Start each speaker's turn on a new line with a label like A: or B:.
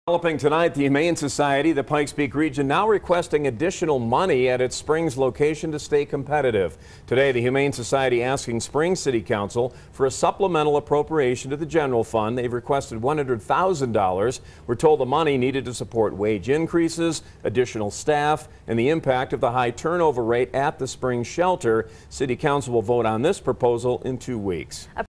A: Developing tonight, the Humane Society, the Pikes Peak Region, now requesting additional money at its Springs location to stay competitive. Today, the Humane Society asking Springs City Council for a supplemental appropriation to the general fund. They've requested $100,000. We're told the money needed to support wage increases, additional staff, and the impact of the high turnover rate at the Springs shelter. City Council will vote on this proposal in 2 weeks.